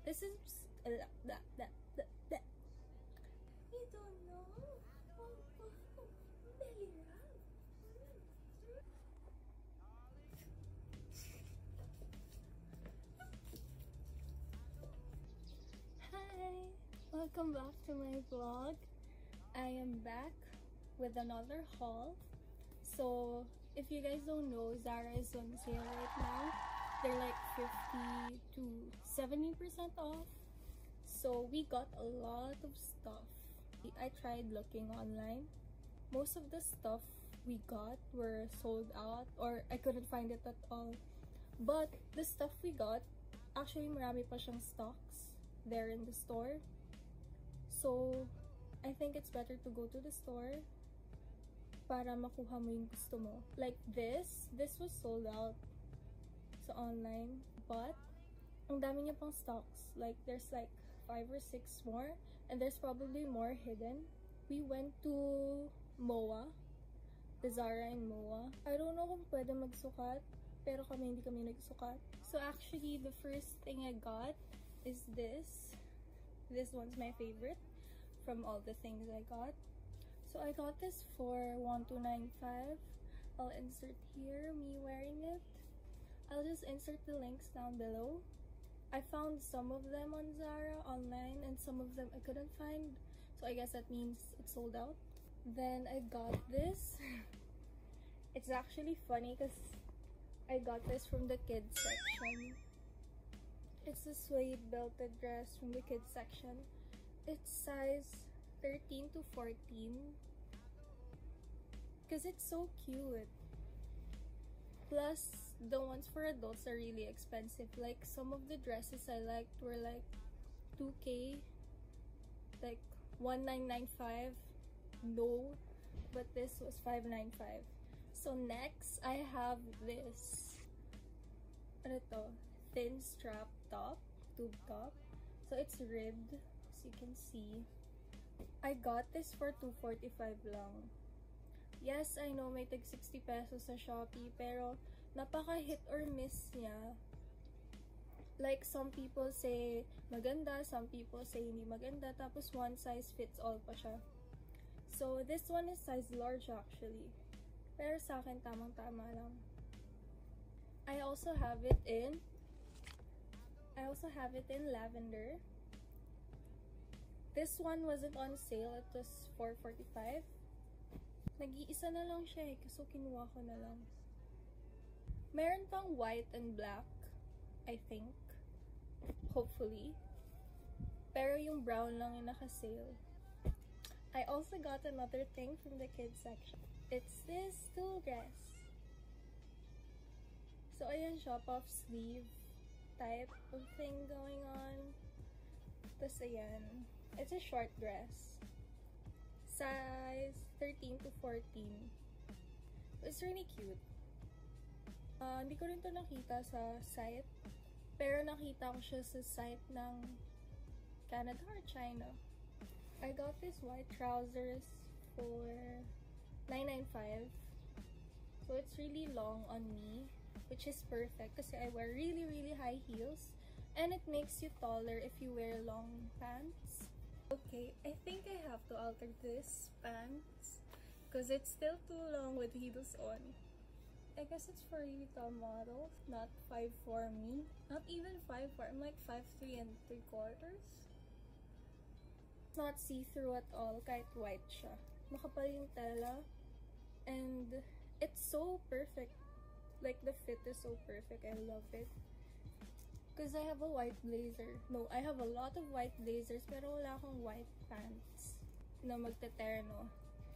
This is you don't know. Hi, welcome back to my vlog. I am back with another haul. So if you guys don't know, Zara is on sale right now. They're like 50 to 70% off. So we got a lot of stuff. I tried looking online. Most of the stuff we got were sold out or I couldn't find it at all. But the stuff we got, actually marami pa siyang stocks there in the store. So I think it's better to go to the store para makuha mo yung gusto mo. Like this was sold out sa online, but ang dami niya pang stocks. Like there's like 5 or 6 more and there's probably more hidden. We went to MOA, the Zara in MOA. I don't know kung pwede magsukat, pero hindi kami nagsukat. So actually, the first thing I got is this. This one's my favorite from all the things I got. So I got this for 1295. I'll insert here me wearing it. I'll just insert the links down below. I found some of them on Zara online and some of them I couldn't find. So I guess that means it's sold out. Then I got this. It's actually funny because I got this from the kids section. It's a suede belted dress from the kids section. It's size 13 to 14 because it's so cute. Plus, the ones for adults are really expensive. Like, some of the dresses I liked were like 2K, like 1995. No, but this was 595. So next, I have this. Ano to? Thin strap top, tube top. So it's ribbed, as you can see. I got this for 245 lang. Yes, I know may tig 60 pesos sa Shopee, pero napaka hit or miss niya. Like, some people say maganda, some people say hindi maganda, tapos one size fits all pa siya. So, this one is size large actually. Pero sa akin, tamang-tama lang. I also have it in lavender. This one wasn't on sale. It was $4.45. Nag-iisa na lang siya so kinuha ko na lang. Meron pang white and black, I think. Hopefully. Pero yung brown lang yung naka-sale. I also got another thing from the kids section. It's this school dress. So ayan siya, puff sleeve type of thing going on. Tapos ayan. It's a short dress. Size 13 to 14. It's really cute. Hindi ko rin to nakita sa site. Pero nakita ko siya sa site ng Canada or China. I got this white trousers for $9.95. So it's really long on me, which is perfect kasi I wear really high heels. And it makes you taller if you wear long pants. Okay, I think I have to alter this pants because it's still too long with heels on. I guess it's for really tall models, not 5'4" me. Not even 5'4", I'm like 5'3" and 3/4. It's not see-through at all, kahit white siya. Makapal yung tela. And it's so perfect. Like, the fit is so perfect. I love it. Because I have a white blazer. No, I have a lot of white blazers pero wala akong white pants na magteterno.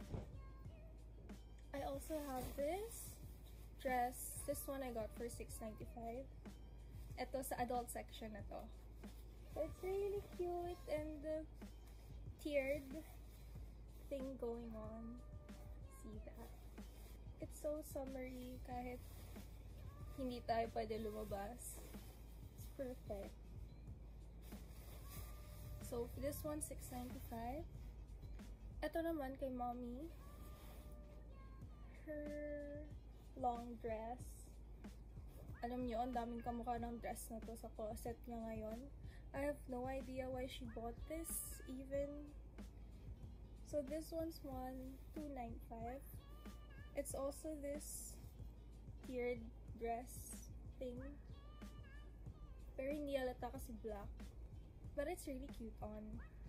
I also have this dress. This one I got for $6.95. Ito sa adult section na to. So it's really cute and tiered thing going on. See that? It's so summery kahit hindi tayo pwede lumabas. Perfect. So this one $6.95. Ito naman kay mommy, her long dress. Alam nyo, ang daming kamukha ng dress na to sa closet niya ngayon. I have no idea why she bought this even. So this one's $295. It's also this tiered dress thing. Pero hindi halata kasi black. But it's really cute on.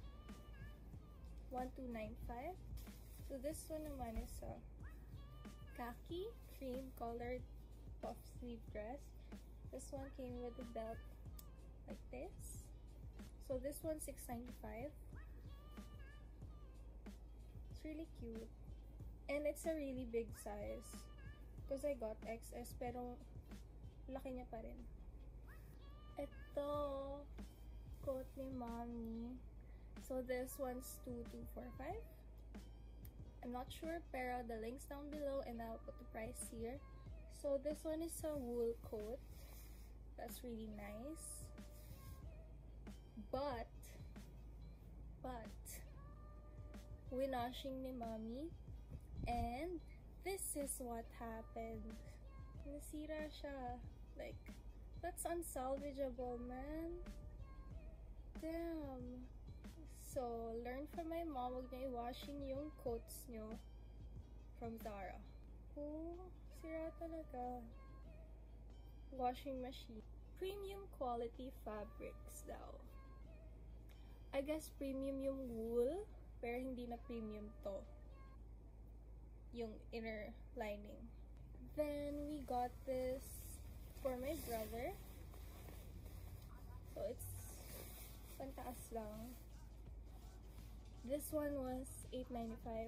$1,295. So this one naman is a khaki cream colored puff sleeve dress. This one came with a belt like this. So this one's $695. It's really cute. And it's a really big size. Because I got XS pero laki niya pa rin. Ito, coat ni Mommy. So this one's $2,245. I'm not sure pero the link's down below and I'll put the price here. So this one is a wool coat. That's really nice. But winashing ni Mommy and this is what happened. Nasira siya. Like, that's unsalvageable, man. Damn. So, learn from my mom, huwag niyo i-washing yung coats niyo from Zara. Oh, sira talaga. Washing machine. Premium quality fabrics daw. I guess premium yung wool, pero hindi na premium to. Yung inner lining. Then, we got this for my brother. So, it's pantaas lang. This one was $895.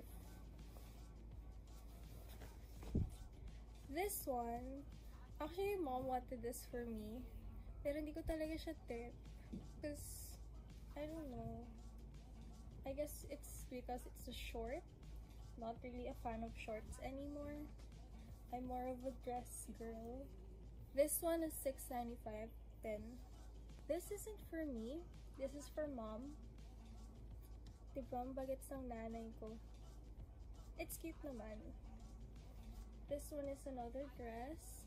This one, actually, mom wanted this for me. Pero hindi ko talaga siya tip. Because, I don't know. I guess it's because it's a short. Not really a fan of shorts anymore. I'm more of a dress girl. This one is $695. This isn't for me. This is for mom. Diba ang bagets ng nanay ko? It's cute naman. This one is another dress.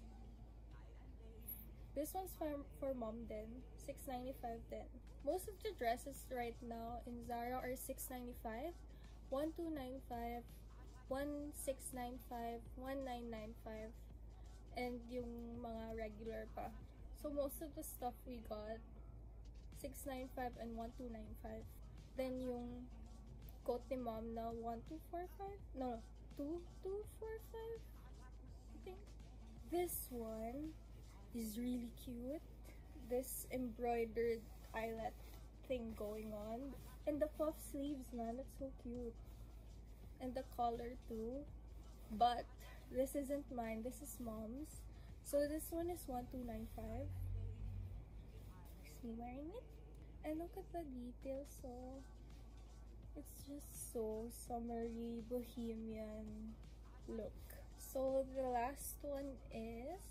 This one's for mom din. $695 din. Most of the dresses right now in Zara are $695, $1,295, $1,695, $1,995, and yung mga regular pa. So most of the stuff we got $695 and $1,295. Then yung coat ni mom na $1,245? No, $2,245? I think. This one is really cute. This embroidered eyelet thing going on. And the puff sleeves, man, that's so cute. And the collar too. But this isn't mine, this is mom's. So this one is $1,295. Is me wearing it? And look at the details, so it's just so summery, bohemian look. So the last one is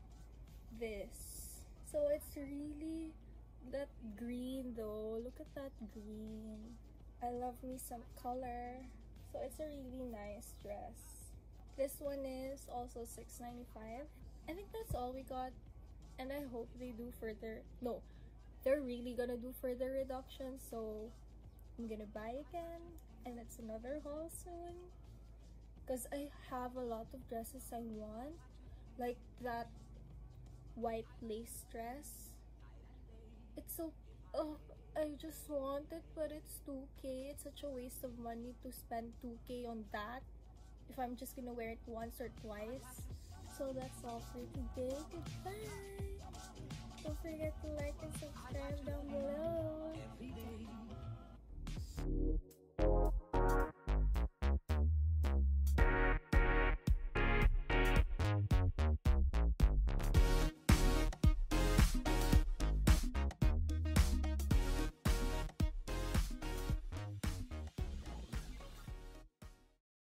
this. So it's really that green though. Look at that green. I love me some color. So it's a really nice dress. This one is also $695. I think that's all we got. And I hope they do further. No, they're really gonna do further reductions. So I'm gonna buy again. And it's another haul soon. Because I have a lot of dresses I want. Like that white lace dress. It's so... Oh, I just want it, but it's $2K. It's such a waste of money to spend $2K on that if I'm just gonna wear it once or twice. So that's all for today. Goodbye! Don't forget to like and subscribe down below.